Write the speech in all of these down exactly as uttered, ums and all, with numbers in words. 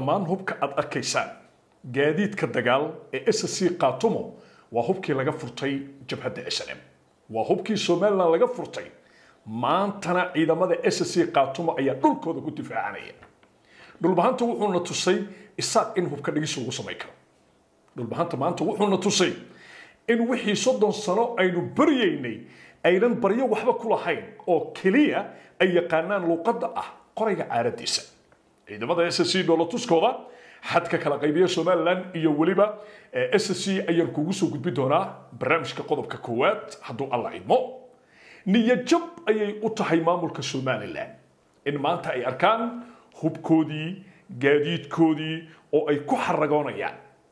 dhammaan hubka aad arkaysaan gaadiidka dagaal ee S C qaatumo waa hubkii laga furtay jabhadda S N M waa hubkii Soomaaliland laga furtay maantana ciidamada S C qaatumo ayaa dhulkooda ku difaacanaya dhulbahanta wuxuuna tusay isaaq in hubka dhigis lagu sameeyo karo dhulbahanta maanta wuxuuna tusay in wixii soddon sano aynu baryaynay aynan baryo waxba ku lahayn oo kaliya ay yaqaanaan luqadda ah qorayga caaradiisa ciidamada S C dowlatuskooda xadka kala qaybiya Soomaaliland iyo waliba S C ayaan kugu soo gudbi doonaa barnaamijka qodobka koowaad hadduu Allah idmo niyad jab ayay u tahay maamulka Soomaaliland in maanta ay arkaan hubkoodii gaadiidkoodii oo ay ku xaragoonayaan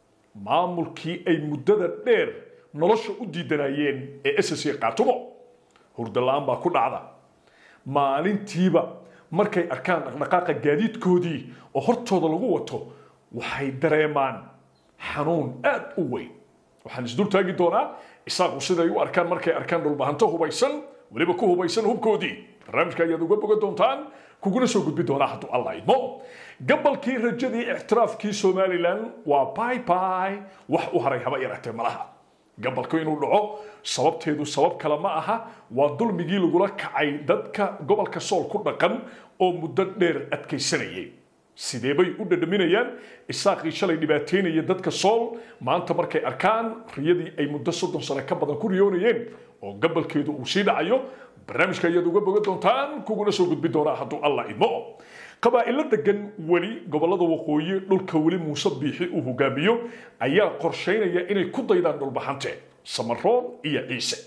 maamulkii ay muddada dheer nolosha u diidanayeen ee S C qaatumo hurdalaaan baa ku dhacda maalintiiba markay arkaan dhaqdhaqaaqa gaadiidkoodii oo hortooda lagu wato waxay dareemaan xanuun aad u weyn waxaan isdul taagi doonaa isaaqu siday u arkaan markay arkaan dhulbahanto hubaysan waliba ku hubaysan hubkoodii barnaamijka ayaad uga bogan doontaan kuguna soo gudbi doonaa hadduu Allah idmo gabalkii rajadii ictiraafkii Soomaaliland waa bye bye wax u haray haba yaraatee malaha gabalku inuu dhaco sababteedu sabab kale ma aha waa dulmigii lagula kacay dadka gobolka Sool ku dhaqan oo muddo dheer adkaysanayay sidee bay u dhadhaminayaan isaaqii shalay dhibaateynaya dadka Sool maanta markay arkaan riyadii ay muddo soddon sano ka badan ku riyoonayeen oo gabalkeedu uu sii dhacayo barnaamijka ayaad uga bogan doontaan kuguna soo gudbi doonaa hadduu Allah idmo qabaa'ilo degan wali gobolada waqooyi dhulka wali Muuse Biixi uu hogaamiyo ayaa qorsheynaya inay ku daydaan dhulbahante Samaroon iyo Ciise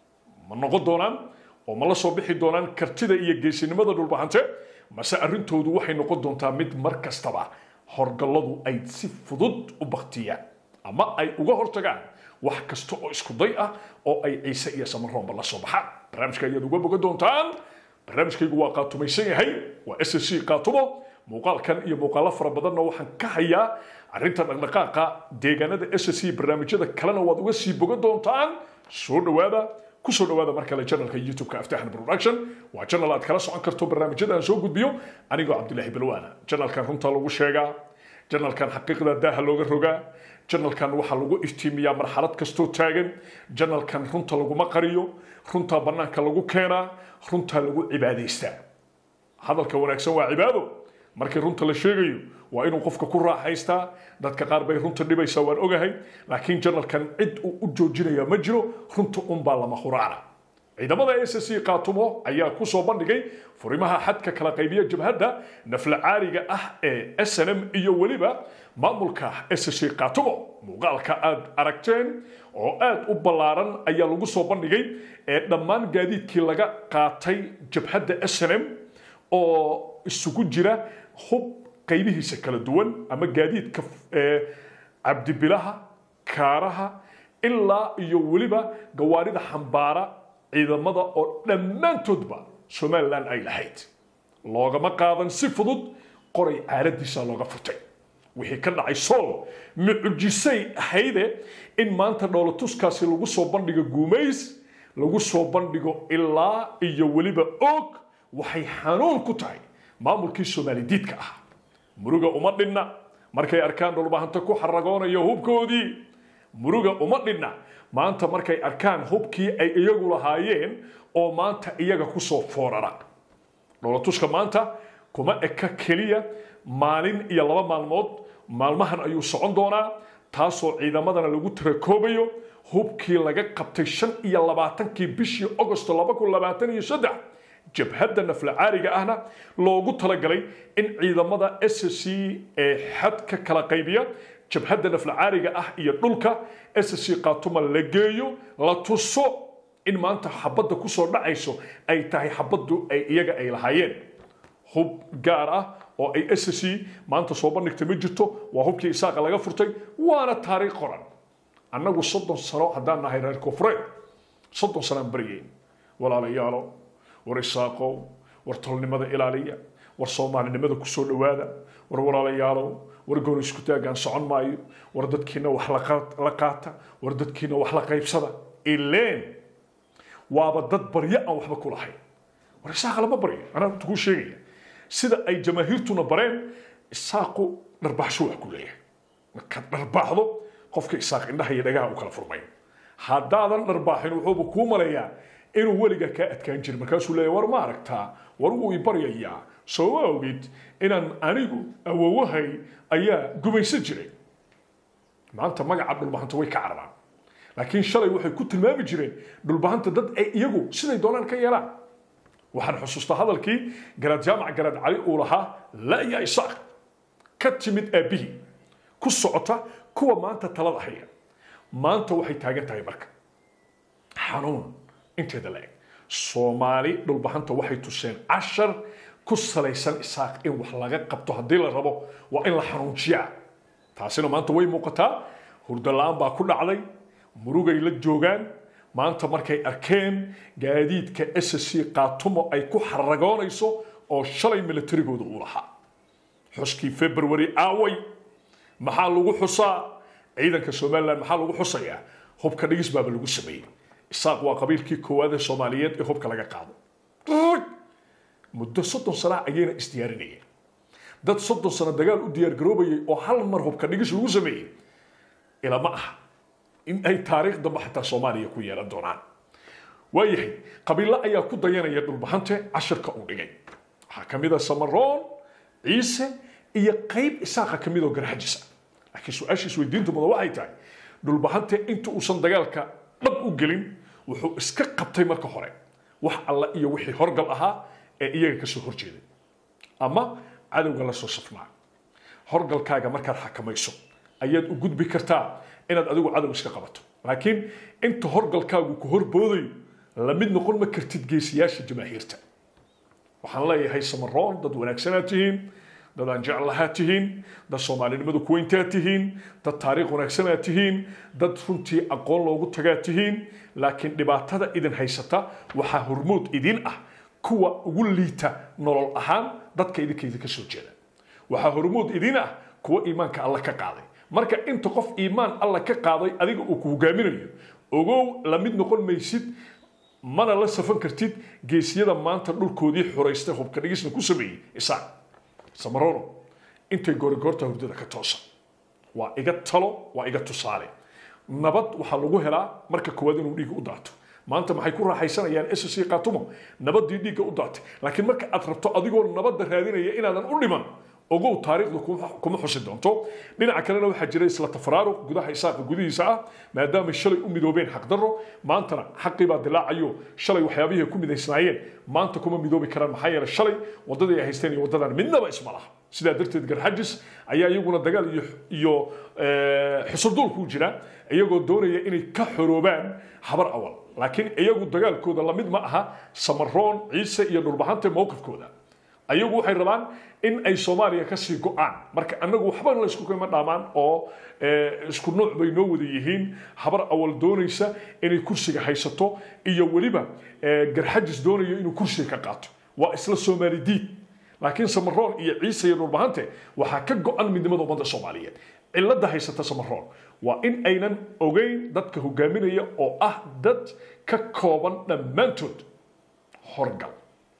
ma noqon doonaan oo ma la soo bixi doonaan kartida iyo geesinimada dhulbahante mase arrintoodu waxay noqon doontaa mid mar kastaba horgaladu ay si fudud u baqtiyaan ama ay uga hortagaan wax kasta oo isku day ah oo ay Ciise iyo Samaroon la soo baxaan barnaamijka ayaad uga bogan doontaan barnaamijkaygu waa qaatumaysan yahay waa S C qaatumo muuqaalkan iyo muuqaalo fara badanna waxaan ka hayaa arrinta dhaqdhaqaaqa deegaanada S C barnaamijyada kalena waad uga sii bogan doontaan soo dhawaada ku soo dhawaada mar kale channelka YouTube-ka Aftahan Production waa channel aad kala socon karto barnaamijyada aan soo gudbiyo anigoo Cabdullaahi Balwaana channelkan runta lagu sheegaa channelkan xaqiiqda daaha looga rogaa channelkan waxa lagu iftiimiyaa marxalad kasto taagan channelkan runta lagu ma qariyo runta banaanka lagu keenaa runta lagu cibaadaystaa hadalka wanaagsan waa cibaado markii runta la sheegayo waa inuu qofka ku raaxaystaa dadka qaar bay runta dhibaysaa waan ogahay laakiin channelkan cid uu u joojinaya ma jiro runta un baa lama huraana ciidamada S C qaatumo ayaa ku soo bandhigay furimaha xadka kala qaybiya jabhadda nafla caariga ah ee S N M iyo waliba maamulka S C qaatumo muuqaalka aad aragteen oo aad u ballaaran ayaa lagu soo bandhigay ee dhammaan gaadiidkii laga qaatay jabhadda S N M oo isugu jira hub qaybihiisa kala duwan ama gaadiidka cabdibilaha kaaraha ilaa iyo waliba gawaarida xambaara ciidamada oo dhammaantoodba Soomaaliland ay lahayd loogama qaadan si fudud qoray caaradiisa looga furtay wixii ka dhacay Sool mucjisay hayde in maanta dowlatuskaasi lagu soo bandhigo guumays lagu soo bandhigo ilaa iyo waliba og waxay xanuun ku tahay maamulkii Soomaalidiidka ah muruga uma dhinna markay arkaan dhulbahanta ku xaragoonayo hubkoodii muruga uma dhinna maanta markay arkaan hubkii ay iyagu lahaayeen oo maanta iyaga ku soo foorara dowlatuska maanta kuma eka kaliya maalin iyo laba maalmood maalmahan ayuu socon doonaa taasoo ciidamadana lagu tirakoobayo hubkii laga qabtay shan iyo labaatankii bishii August laba kun labaatan iyo saddex jabhadda nafla caariga ahna loogu talagalay in ciidamada S C ee xadka kala qaybiya jabhadda nafla caariga ah iyo dhulka S C qaatumo la geeyo la tuso in maanta xabadda ku soo dhacayso ay tahay xabaddu ay iyaga ay lahaayeen hub gaar ah oo ay S C maanta soo bandhigtay ma jirto waa hubkii isaaqa laga furtay waana taariikh qoran annagu soddon sano haddaan nahay reer koonfureed soddon sano bariyeen walaalayaalo war isaaqo war tolnimada ilaaliya war Soomaalinimada ku soo dhawaada war walaalayaalo war goor isku taagan socon maayo war dadkiina wax la qaata war dadkiina wax la qaybsada ileen waaba dad barya aan waxba ku lahayn war isaaq lama baryo ana ku sheegaya sida ay jamaahiirtuna bareen isaaqu dharbaxsho wax ku leeyahay marka dharbaxdo qofka isaaq indhaha iyo dhagaha u kala furmay haddaadan dharbaaxin wuxuu ku maleeyaa inuu weliga ka adkaan jiro markaasuu leeyahay war ma aragtaa war uu ibaryayaa soo awgeed inaan anigu awowahay ayaa gumaysan jiray maanta magaca dhulbahanta way ka cararaan laakiin shalay waxay ku tilmaami jireen dhulbahanta dad ay iyagu siday doonaan ka yeelaan waxaan xusuustaa hadalkii garaad jaamac garaad cali uu lahaa la ya isaaq ka timid aabbihi ku socota kuwa maanta talada haya maanta waxay taagan tahay marka xanuun inteeda la eg soomaali dhulbahanta waxay tuseen cashar ku salaysan isaaq in wax laga qabto haddii la rabo waa in la xanuunjiyaa taasina maanta way muuqataa hurdo la'aan baa ku dhacday murugay la joogaan maanta markay arkeen gaadiidka S C qaatumo ay ku xaragoonayso oo shalay militarigooda uu lahaa xuskii February aaway maxaa lagu xusaa ciidanka Soomaaliland maxaa lagu xusayaa hubka dhigis baaba lagu sameeyay isaaq waa qabiilkii koowaad ee Soomaaliyeed ee hubka laga qaado muddo soddon sano ayayna isdiyaarinayeen dad soddon sano dagaal u diyaar garoobayay oo hal mar hubka dhigis lagu sameeyay ila ma aha in ay taariikhda xataa Soomaaliya ku yeelan doonaan waayahay qabiilo ayaa ku dayanaya dhulbahante cashirka uu dhigay waxa kamid ah Samaroon ciise iyo qayb isaaqa kamid oo garxajisa laakiin su'aashiis weydiintu mada waxay tahay dhulbahante inta uusan dagaalka dhab u gelin wuxuu iska qabtay marka hore wax alla iyo wixii horgal ahaa ee iyaga ka soo horjeeday ama cadawga la soo safnaa horgalkaaga markaad xakamayso ayaad u gudbi kartaa inaad adigu cadow iska qabato laakiin inta horgalkaagu ku horbooday la mid noqon ma kartid geesiyaasha jamaahiirta waxaan leeyahay Samaroon dad wanaagsan tihiin dad aan jeclaha tihiin dad Soomaalinimadu ku weyntaa tihiin dad taariikh wanaagsan tihiin dad runtii aqoon loogu tagaa tihiin laakiin dhibaatada idin haysata waxa hormood idin ah kuwa ugu liita nolol ahaan dadka idinkeeda ka soo jeeda waxa hormood idin ah kuwa iimaanka Allah ka qaaday marka inta qof iimaan Allah ka qaaday adiga uu ku hogaaminayo ogow la mid noqon maysid mana la safan kartid geesiyada maanta dhulkoodii xoreystay hubka dhigisna ku sameeyay isaaq Samaroon intay goorgoorta hurdada ka toosan waa iga talo waa iga tusaale nabad waxa lagu helaa marka koowaad inuu dhiig u daato maanta maxay ku raaxaysanayaan S C qaatumo nabadii dhiigga u daatay laakiin marka aad rabto adigoo nabadda raadinaya inaadan u dhiman ogow taariikhdu kuma xusi doonto dhinaca kalena waxa jiray isla tafraaruq gudaha isaaqa gudihiisa ah maadaama shalay u midoobeen xaq darro maantana xaqii baa dilaacayo shalay waxyaabihii ku midaysnaayeen maanta kuma midoobi karaan maxaa yeelay shalay wadadii ay haysteen iyo wadadan midnaba isma laha sidaa darteed garxajis ayaa iyaguna dagaal iyo iyo xusudul ku jira iyagoo doonaya inay ka xoroobaan habar awal laakiin iyagu dagaalkooda la mid ma aha Samaroon ciise iyo dhulbahante mowqifkooda ayagu waxay rabaan in ay Soomaaliya ka sii go'aan marka anagu waxba la isku kama dhaamaan oo isku nooc bay noo wada yihiin habar awal doonaysa inay kursiga haysato iyo waliba garxajis doonayo inuu kursiga ka qaato waa isla Soomaali diid laakiin Samaroon iyo ciise iyo dhulbahante waxa ka go'an midnimada ummadda Soomaaliyeed cilada haysata Samaroon waa in aynan ogeyn dadka hogaaminaya oo ah dad ka kooban dhammaantood horgal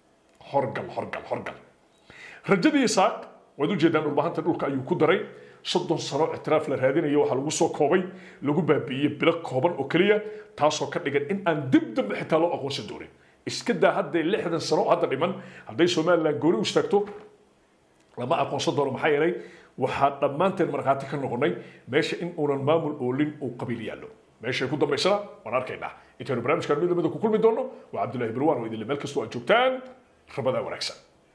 horgal horgal horgal rajadii isaaq wad u jeedaan dhulbahanta dhulka ayuu ku daray soddon sano ictiraaf la raadinayo waxa lagu soo koobay lagu baabiiyay bilo kooban oo kaliya taasoo ka dhigan in aan dib dib xitaa loo aqoonsan doonin iska daa hadda lixdan sano hadda dhiman hadday Soomaaliland gooni u istaagto lama aqoonsan doono maxaa yeelay waxaa dhammaanteen markhaati ka noqonay meesha in uunan maamul oolin uu qabiil yaallo meesha ku dambaysana waan arkaynaa intaanu barnaamijkan mid lamida ku kulmi doono waa Cabdullaahi Barwaan oo idin meel kastoo aad joogtaan rabada wanaagsan